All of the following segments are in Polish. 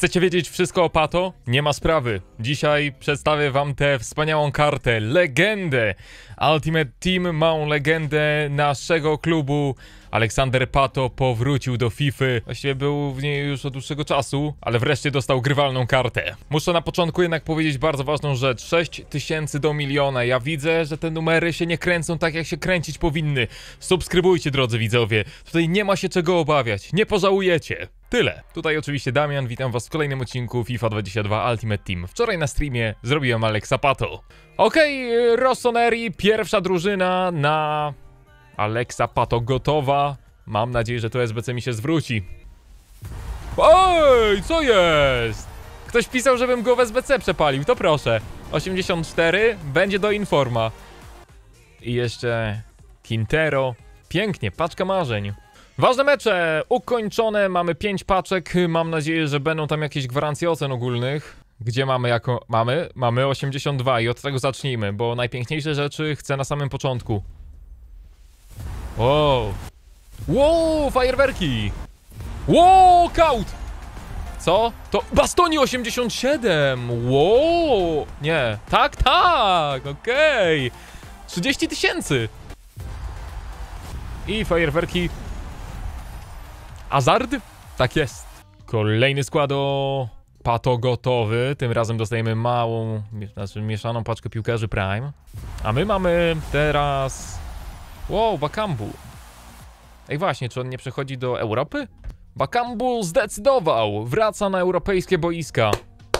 Chcecie wiedzieć wszystko o Pato? Nie ma sprawy. Dzisiaj przedstawię wam tę wspaniałą kartę, legendę. Ultimate Team, małą legendę naszego klubu. Aleksander Pato powrócił do FIFA. Właściwie był w niej już od dłuższego czasu, ale wreszcie dostał grywalną kartę. Muszę na początku jednak powiedzieć bardzo ważną rzecz. 6000 do miliona. Ja widzę, że te numery się nie kręcą tak, jak się kręcić powinny. Subskrybujcie, drodzy widzowie. Tutaj nie ma się czego obawiać. Nie pożałujecie. Tyle. Tutaj oczywiście Damian, witam was w kolejnym odcinku FIFA 22 Ultimate Team. Wczoraj na streamie zrobiłem Alexa Pato. Okej, Rossoneri, pierwsza drużyna na Alexa Pato gotowa. Mam nadzieję, że to SBC mi się zwróci. Oj, co jest? Ktoś pisał, żebym go w SBC przepalił, to proszę. 84, będzie do Informa. I jeszcze Quintero. Pięknie, paczka marzeń. Ważne mecze ukończone, mamy 5 paczek, mam nadzieję, że będą tam jakieś gwarancje ocen ogólnych. Gdzie mamy jako... Mamy 82 i od tego zacznijmy, bo najpiękniejsze rzeczy chcę na samym początku. Wow. Wow, fajerwerki. Wow, kaut. Co? To Bastoni 87. Wow. Nie. Tak, okej. 30 000. I fajerwerki. Hazard? Tak jest. Kolejny skład o Pato gotowy. Tym razem dostajemy małą, mieszaną paczkę piłkarzy Prime. A my mamy teraz... Wow, Bakambu. Ej właśnie, czy on nie przechodzi do Europy? Bakambu zdecydował. Wraca na europejskie boiska.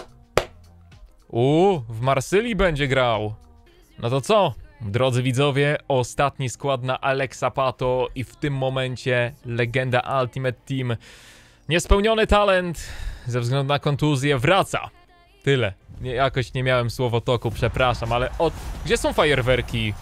W Marsylii będzie grał. No to co? Drodzy widzowie, ostatni skład na Alexa Pato i w tym momencie legenda Ultimate Team. Niespełniony talent ze względu na kontuzję wraca. Tyle. Jakoś nie miałem słowotoku, przepraszam, ale gdzie są fajerwerki?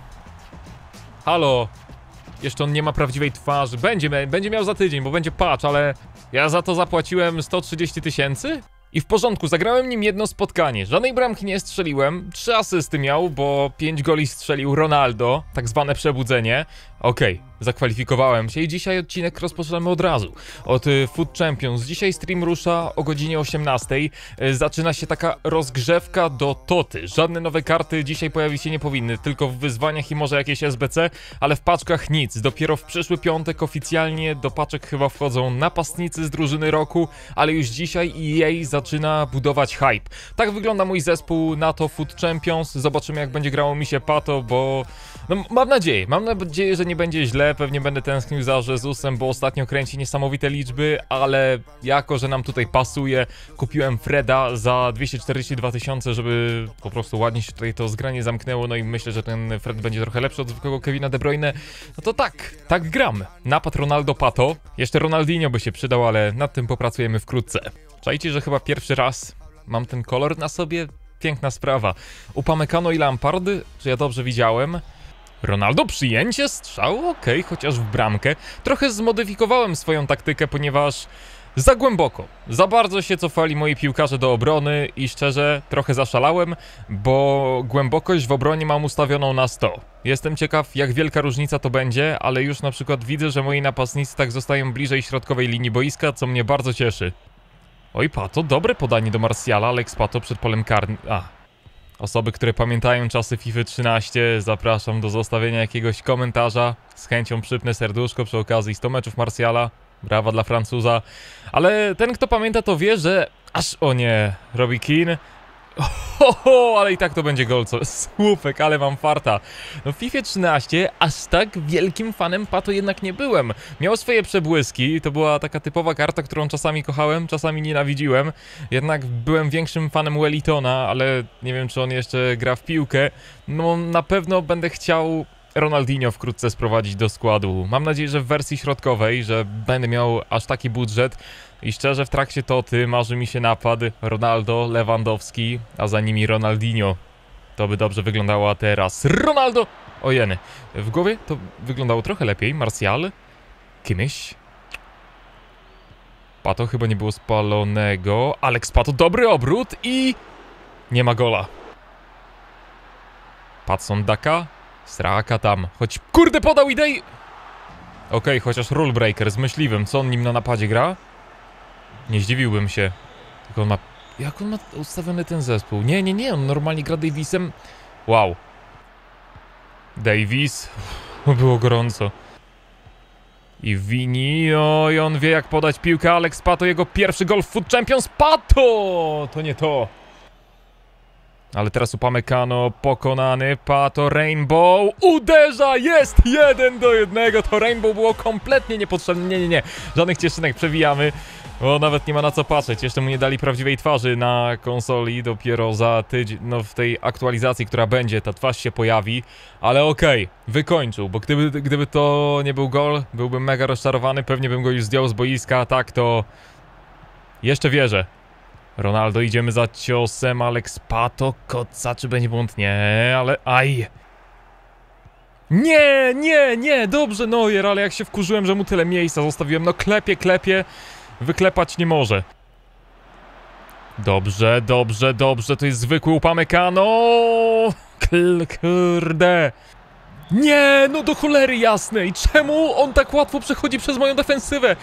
Halo? Jeszcze on nie ma prawdziwej twarzy. Będzie miał za tydzień, bo będzie patch, ale ja za to zapłaciłem 130 000? I w porządku, zagrałem nim jedno spotkanie. Żadnej bramki nie strzeliłem, 3 asysty miał, bo 5 goli strzelił Ronaldo, tak zwane przebudzenie. Okej, zakwalifikowałem się i dzisiaj odcinek rozpoczynamy od razu. Od Foot Champions. Dzisiaj stream rusza o godzinie 18. Zaczyna się taka rozgrzewka do Toty. Żadne nowe karty dzisiaj pojawić się nie powinny, tylko w wyzwaniach i może jakieś SBC, ale w paczkach nic. Dopiero w przyszły piątek oficjalnie do paczek chyba wchodzą napastnicy z drużyny roku, ale już dzisiaj EA zaczyna budować hype. Tak wygląda mój zespół na to Foot Champions. Zobaczymy, jak będzie grało mi się Pato, bo... No, mam nadzieję, że nie będzie źle, pewnie będę tęsknił za Jezusem, bo ostatnio kręci niesamowite liczby, ale jako, że nam tutaj pasuje, kupiłem Freda za 242 000, żeby po prostu ładnie się tutaj to zgranie zamknęło, no i myślę, że ten Fred będzie trochę lepszy od zwykłego Kevina De Bruyne. No to tak gram. Napad Ronaldo Pato. Jeszcze Ronaldinho by się przydał, ale nad tym popracujemy wkrótce. Czajcie, że chyba pierwszy raz mam ten kolor na sobie? Piękna sprawa. Upamecano i Lampard, czy ja dobrze widziałem? Ronaldo, przyjęcie, strzał, okej, chociaż w bramkę. Trochę zmodyfikowałem swoją taktykę, ponieważ za głęboko, za bardzo się cofali moi piłkarze do obrony i szczerze trochę zaszalałem, bo głębokość w obronie mam ustawioną na 100. Jestem ciekaw, jak wielka różnica to będzie, ale już na przykład widzę, że moi napastnicy tak zostają bliżej środkowej linii boiska, co mnie bardzo cieszy. Oj, Pato, dobre podanie do Martiala, Alex Pato przed polem karnym. Osoby, które pamiętają czasy FIFA 13, zapraszam do zostawienia jakiegoś komentarza. Z chęcią przypnę serduszko przy okazji 100 meczów Martiala. Brawa dla Francuza. Ale ten, kto pamięta, to wie, że... O nie, Robbie Keane. Ale i tak to będzie gol, słupek, ale mam farta. No w FIFA 13 aż tak wielkim fanem Pato jednak nie byłem. Miał swoje przebłyski, to była taka typowa karta, którą czasami kochałem, czasami nienawidziłem. Jednak byłem większym fanem Wellingtona, ale nie wiem, czy on jeszcze gra w piłkę. No na pewno będę chciał Ronaldinho wkrótce sprowadzić do składu. Mam nadzieję, że w wersji środkowej, że będę miał aż taki budżet. I szczerze, w trakcie Toty marzy mi się napad Ronaldo, Lewandowski, a za nimi Ronaldinho. To by dobrze wyglądało, a teraz Ronaldo! Ojeny, w głowie to wyglądało trochę lepiej. Martial, Kimmich. Pato chyba nie było spalonego. Alex Pato, dobry obrót i... nie ma gola. Patson Daka, Straka tam, choć kurde podał idei... Okej, chociaż rule breaker z myśliwym, co on nim na napadzie gra? Nie zdziwiłbym się. Jak on ma ustawiony ten zespół? Nie, on normalnie gra Davisem. Wow. Davis. Było gorąco. I Vini, oj, on wie jak podać piłkę. Alex Pato, jego pierwszy gol w Foot Champions. Pato! To nie to. Ale teraz Upamecano pokonany. Pato, Rainbow uderza, jest 1-1. To Rainbow było kompletnie niepotrzebne. Nie. Żadnych cieszynek, przewijamy. O, nawet nie ma na co patrzeć. Jeszcze mu nie dali prawdziwej twarzy na konsoli. Dopiero za tydzień, no w tej aktualizacji, która będzie, ta twarz się pojawi. Ale okej, wykończył, bo gdyby to nie był gol, byłbym mega rozczarowany. Pewnie bym go już zdjął z boiska. Tak to... Jeszcze wierzę. Ronaldo, idziemy za ciosem. Alex Pato, koca, czy będzie błąd? Nie, ale... Aj! Nie! Dobrze, Neuer, ale jak się wkurzyłem, że mu tyle miejsca zostawiłem. No klepie. Wyklepać nie może. Dobrze. To jest zwykły Upamecano. Kurde. Nie, no do cholery jasnej. Czemu on tak łatwo przechodzi przez moją defensywę?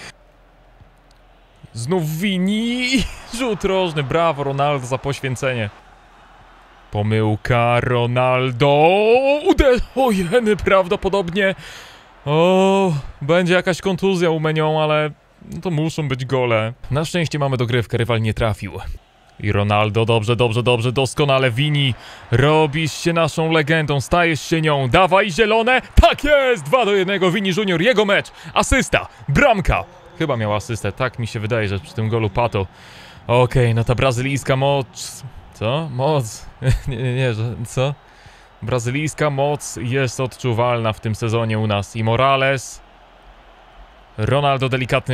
Znów Vini. Rzut rożny. Brawo, Ronaldo, za poświęcenie. Pomyłka, Ronaldo. O jeny, prawdopodobnie. O, będzie jakaś kontuzja u Menion, ale... No to muszą być gole. Na szczęście mamy dogrywkę, rywal nie trafił. I Ronaldo, dobrze, doskonale. Vini, robisz się naszą legendą, stajesz się nią. Dawaj zielone, tak jest! 2-1, Vini Junior, jego mecz. Asysta, bramka. Chyba miał asystę, tak mi się wydaje, że przy tym golu Pato. Okej, no ta brazylijska moc... Co? Moc? nie, że... Co? Brazylijska moc jest odczuwalna w tym sezonie u nas. I Morales... Ronaldo delikatny.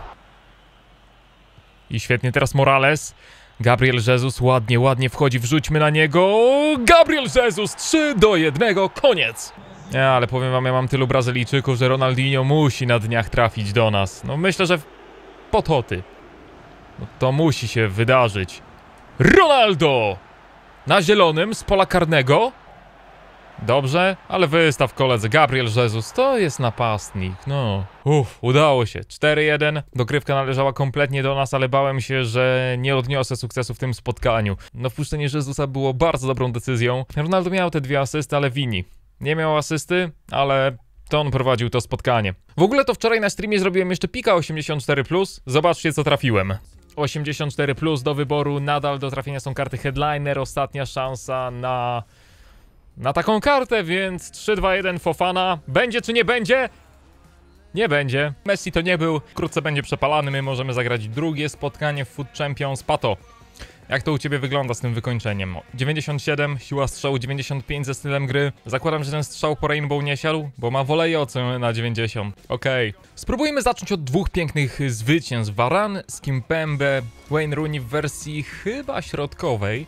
I świetnie teraz Morales. Gabriel Jesus ładnie wchodzi, wrzućmy na niego. Gabriel Jesus 3-1, koniec. Nie, ale powiem wam, ja mam tylu Brazylijczyków, że Ronaldinho musi na dniach trafić do nas. No myślę, że po toty. No, to musi się wydarzyć. Ronaldo! Na zielonym z pola karnego. Dobrze, ale wystaw koledzy. Gabriel Jesus to jest napastnik, no. Udało się. 4-1. Dogrywka należała kompletnie do nas, ale bałem się, że nie odniosę sukcesu w tym spotkaniu. No wpuszczenie Jezusa było bardzo dobrą decyzją. Ronaldo miał te 2 asysty, ale Vini nie miał asysty, ale to on prowadził to spotkanie. W ogóle to wczoraj na streamie zrobiłem jeszcze pika 84+. Zobaczcie, co trafiłem. 84+ do wyboru. Nadal do trafienia są karty Headliner. Ostatnia szansa na taką kartę, więc 3-2-1 Fofana. Będzie czy nie będzie? Nie będzie. Messi to nie był. Wkrótce będzie przepalany. My możemy zagrać drugie spotkanie w Foot Champions. Pato, jak to u ciebie wygląda z tym wykończeniem? 97, siła strzału 95 ze stylem gry. Zakładam, że ten strzał po Rainbow nie siadł, bo ma wolejoce na 90. Okej. Spróbujmy zacząć od 2 pięknych zwycięstw. Varane z Kimpembe, Wayne Rooney w wersji chyba środkowej.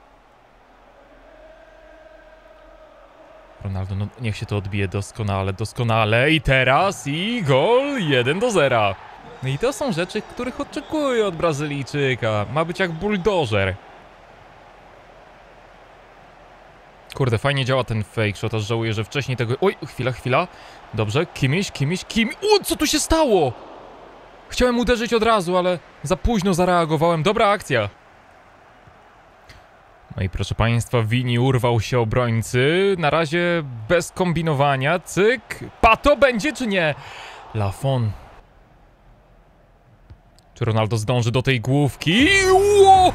Ronaldo, no niech się to odbije doskonale. I teraz gol 1-0. No i to są rzeczy, których oczekuję od Brazylijczyka. Ma być jak buldożer. Kurde, fajnie działa ten fake shot, aż żałuję, że wcześniej tego... Oj, chwila. Dobrze, Kimmich. O, co tu się stało? Chciałem uderzyć od razu, ale za późno zareagowałem. Dobra akcja. No i proszę państwa, Vini urwał się obrońcy. Na razie bez kombinowania. Cyk. Pato będzie czy nie? Lafon. Czy Ronaldo zdąży do tej główki? Wow,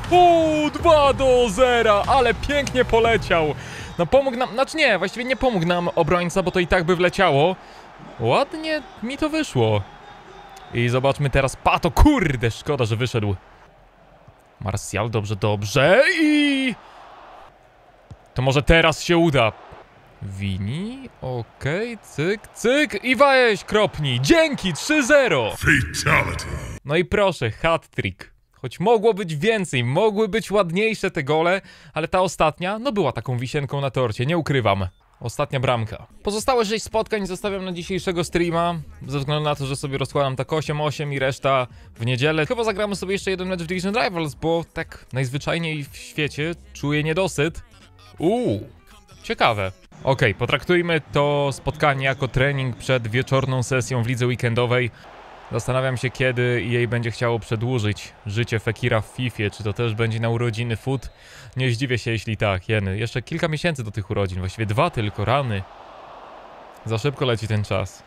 2-0, ale pięknie poleciał. No pomógł nam, znaczy nie, właściwie nie pomógł nam obrońca, bo to i tak by wleciało. Ładnie mi to wyszło. I zobaczmy teraz Pato, kurde, szkoda, że wyszedł. Martial, dobrze i... To może teraz się uda. Vini, okej, cyk i weź kropnij. Dzięki, 3-0. Fatality. No i proszę, hat-trick. Choć mogło być więcej, mogły być ładniejsze te gole, ale ta ostatnia, no była taką wisienką na torcie, nie ukrywam. Ostatnia bramka. Pozostałe 6 spotkań zostawiam na dzisiejszego streama, ze względu na to, że sobie rozkładam tak 8-8 i reszta w niedzielę. Chyba zagramy sobie jeszcze jeden mecz w Division Rivals, bo tak najzwyczajniej w świecie czuję niedosyt. Ciekawe. Okej, potraktujmy to spotkanie jako trening przed wieczorną sesją w lidze weekendowej. Zastanawiam się, kiedy jej będzie chciało przedłużyć życie Fekira w Fifie. Czy to też będzie na urodziny Foot? Nie zdziwię się, jeśli tak, jeny. Jeszcze kilka miesięcy do tych urodzin, właściwie 2 tylko, rany. Za szybko leci ten czas.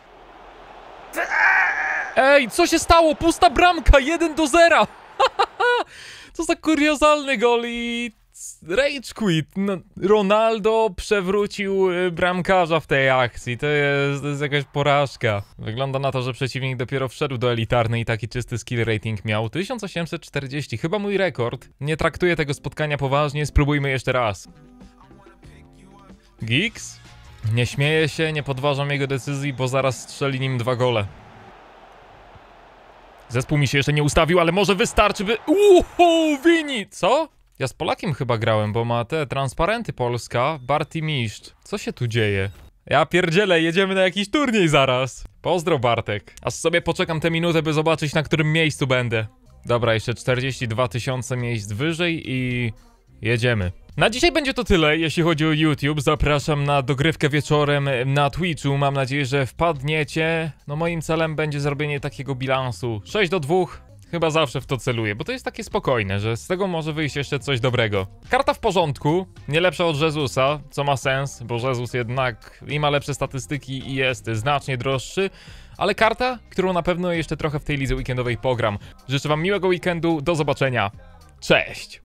Ej, co się stało? Pusta bramka, 1-0! Co za kuriozalny gol i... Rage quit. No, Ronaldo przewrócił bramkarza w tej akcji. To jest jakaś porażka. Wygląda na to, że przeciwnik dopiero wszedł do elitarnej i taki czysty skill rating miał. 1840, chyba mój rekord. Nie traktuję tego spotkania poważnie, spróbujmy jeszcze raz. Giggs? Nie śmieję się, nie podważam jego decyzji, bo zaraz strzeli nim 2 gole. Zespół mi się jeszcze nie ustawił, ale może wystarczy, by... Wini! Co? Ja z Polakiem chyba grałem, bo ma te transparenty Polska, Barty Mistrz. Co się tu dzieje? Ja pierdzielę, jedziemy na jakiś turniej zaraz. Pozdro, Bartek. Aż sobie poczekam tę minutę, by zobaczyć, na którym miejscu będę. Dobra, jeszcze 42 000 miejsc wyżej i... jedziemy. Na dzisiaj będzie to tyle, jeśli chodzi o YouTube. Zapraszam na dogrywkę wieczorem na Twitchu. Mam nadzieję, że wpadniecie. No moim celem będzie zrobienie takiego bilansu 6-2. Chyba zawsze w to celuję, bo to jest takie spokojne, że z tego może wyjść jeszcze coś dobrego. Karta w porządku, nie lepsza od Jezusa, co ma sens, bo Jezus jednak i ma lepsze statystyki i jest znacznie droższy. Ale karta, którą na pewno jeszcze trochę w tej lidze weekendowej pogram. Życzę wam miłego weekendu, do zobaczenia. Cześć!